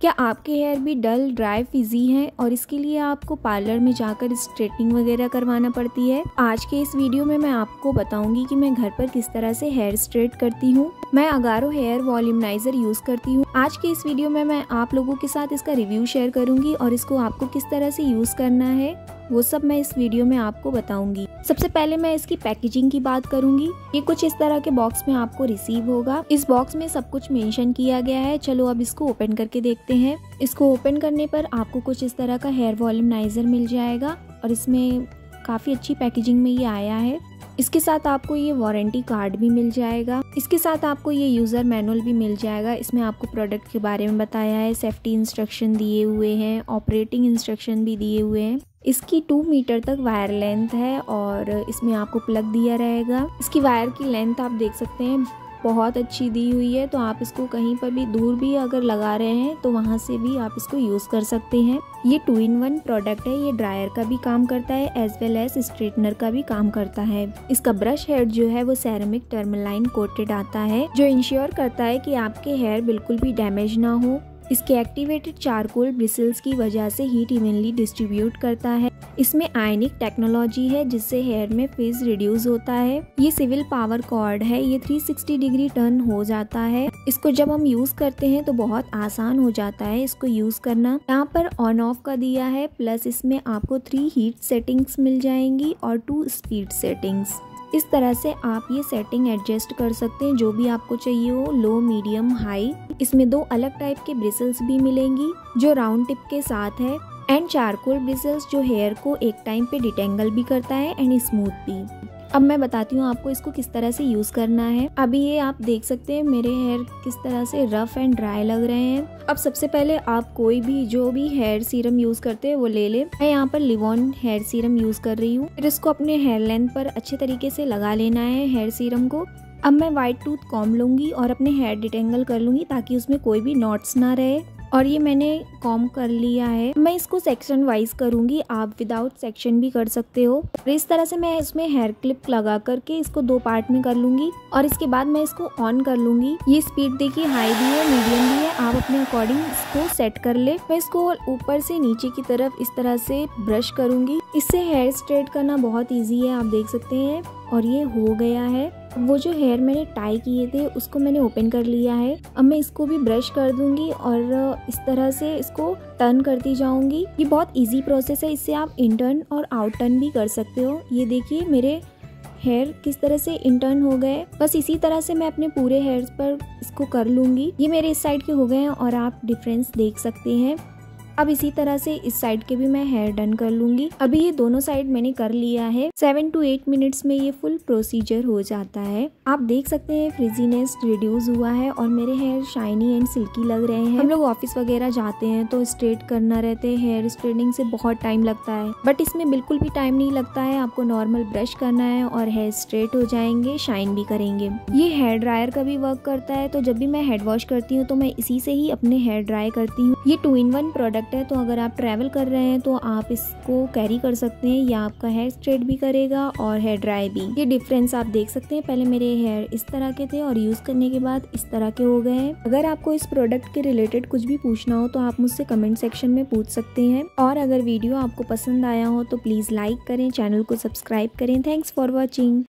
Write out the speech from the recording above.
क्या आपके हेयर भी डल, ड्राई, फिजी हैं और इसके लिए आपको पार्लर में जाकर स्ट्रेटनिंग वगैरह करवाना पड़ती है? आज के इस वीडियो में मैं आपको बताऊंगी कि मैं घर पर किस तरह से हेयर स्ट्रेट करती हूँ। मैं अगारो हेयर वॉल्यूमनाइजर यूज करती हूँ। आज के इस वीडियो में मैं आप लोगों के साथ इसका रिव्यू शेयर करूंगी और इसको आपको किस तरह से यूज करना है वो सब मैं इस वीडियो में आपको बताऊंगी। सबसे पहले मैं इसकी पैकेजिंग की बात करूंगी। ये कुछ इस तरह के बॉक्स में आपको रिसीव होगा। इस बॉक्स में सब कुछ मेंशन किया गया है। चलो अब इसको ओपन करके देखते हैं। इसको ओपन करने पर आपको कुछ इस तरह का हेयर वॉल्यूमनाइजर मिल जाएगा और इसमें काफी अच्छी पैकेजिंग में ये आया है। इसके साथ आपको ये वारंटी कार्ड भी मिल जाएगा। इसके साथ आपको ये यूजर मैनुअल भी मिल जाएगा। इसमें आपको प्रोडक्ट के बारे में बताया है, सेफ्टी इंस्ट्रक्शन दिए हुए हैं, ऑपरेटिंग इंस्ट्रक्शन भी दिए हुए हैं। इसकी 2 मीटर तक वायर लेंथ है और इसमें आपको प्लग दिया रहेगा। इसकी वायर की लेंथ आप देख सकते हैं बहुत अच्छी दी हुई है, तो आप इसको कहीं पर भी दूर भी अगर लगा रहे हैं तो वहां से भी आप इसको यूज कर सकते हैं। ये 2-in-1 प्रोडक्ट है। ये ड्रायर का भी काम करता है एज वेल एज स्ट्रेटनर का भी काम करता है। इसका ब्रश हेड जो है वो सेरेमिक टर्मलाइन कोटेड आता है, जो इंश्योर करता है कि आपके हेयर बिल्कुल भी डैमेज ना हो। इसके एक्टिवेटेड चारकोल ब्रिसल्स की वजह से हीट इवनली डिस्ट्रीब्यूट करता है। इसमें आयनिक टेक्नोलॉजी है जिससे हेयर में फेज रिड्यूस होता है। ये सिविल पावर कॉर्ड है। ये 360 डिग्री टर्न हो जाता है। इसको जब हम यूज करते हैं तो बहुत आसान हो जाता है इसको यूज करना। यहाँ पर ऑन ऑफ का दिया है, प्लस इसमें आपको 3 हीट सेटिंग्स मिल जाएंगी और 2 स्पीड सेटिंग्स। इस तरह से आप ये सेटिंग एडजस्ट कर सकते हैं जो भी आपको चाहिए हो, लो, मीडियम, हाई। इसमें 2 अलग टाइप के ब्रिसल्स भी मिलेंगी जो राउंड टिप के साथ है, एंड चारकोल ब्रिसल्स जो हेयर को एक टाइम पे डिटेंगल भी करता है एंड स्मूथ भी। अब मैं बताती हूँ आपको इसको किस तरह से यूज करना है। अभी ये आप देख सकते हैं मेरे हेयर किस तरह से रफ एंड ड्राई लग रहे हैं। अब सबसे पहले आप कोई भी जो भी हेयर सीरम यूज करते हैं वो ले ले। मैं यहाँ पर लिवॉन हेयर सीरम यूज कर रही हूँ। फिर इसको अपने हेयर लेंथ पर अच्छे तरीके से लगा लेना है हेयर सीरम को। अब मैं व्हाइट टूथ कॉम्ब लूंगी और अपने हेयर डिटेंगल कर लूंगी ताकि उसमें कोई भी नॉट्स ना रहे। और ये मैंने कॉम्ब कर लिया है। मैं इसको सेक्शन वाइज करूंगी, आप विदाउट सेक्शन भी कर सकते हो। और इस तरह से मैं इसमें हेयर क्लिप लगा करके इसको 2 पार्ट में कर लूंगी और इसके बाद मैं इसको ऑन कर लूंगी। ये स्पीड देखिए हाई भी है, मीडियम भी है, आप अपने अकॉर्डिंग इसको सेट कर ले। मैं इसको ऊपर से नीचे की तरफ इस तरह से ब्रश करूंगी। इससे हेयर स्ट्रेट करना बहुत ईजी है, आप देख सकते हैं। और ये हो गया है। वो जो हेयर मैंने टाई किए थे उसको मैंने ओपन कर लिया है। अब मैं इसको भी ब्रश कर दूंगी और इस तरह से इसको टर्न करती जाऊंगी। ये बहुत इजी प्रोसेस है, इससे आप इंटर्न और आउट टर्न भी कर सकते हो। ये देखिए मेरे हेयर किस तरह से इंटर्न हो गए। बस इसी तरह से मैं अपने पूरे हेयर्स पर इसको कर लूंगी। ये मेरे इस साइड के हो गए हैं और आप डिफरेंस देख सकते हैं। अब इसी तरह से इस साइड के भी मैं हेयर डन कर लूंगी। अभी ये दोनों साइड मैंने कर लिया है। 7 to 8 मिनट्स में ये फुल प्रोसीजर हो जाता है। आप देख सकते हैं फ्रिजीनेस रिड्यूस हुआ है और मेरे हेयर शाइनी एंड सिल्की लग रहे हैं। हम लोग ऑफिस वगैरह जाते हैं तो स्ट्रेट करना रहते हैं, हेयर स्ट्रेटिंग से बहुत टाइम लगता है, बट इसमें बिल्कुल भी टाइम नहीं लगता है। आपको नॉर्मल ब्रश करना है और हेयर स्ट्रेट हो जाएंगे, शाइन भी करेंगे। ये हेयर ड्रायर का भी वर्क करता है, तो जब भी मैं हेड वॉश करती हूँ तो मैं इसी से ही अपने हेयर ड्राई करती हूँ। ये 2-in-1 प्रोडक्ट है, तो अगर आप ट्रैवल कर रहे हैं तो आप इसको कैरी कर सकते हैं। या आपका हेयर स्ट्रेट भी करेगा और हेयर ड्राई भी। ये डिफरेंस आप देख सकते हैं। पहले मेरे हेयर इस तरह के थे और यूज करने के बाद इस तरह के हो गए हैं। अगर आपको इस प्रोडक्ट के रिलेटेड कुछ भी पूछना हो तो आप मुझसे कमेंट सेक्शन में पूछ सकते हैं। और अगर वीडियो आपको पसंद आया हो तो प्लीज लाइक करें, चैनल को सब्सक्राइब करें। Thanks for watching.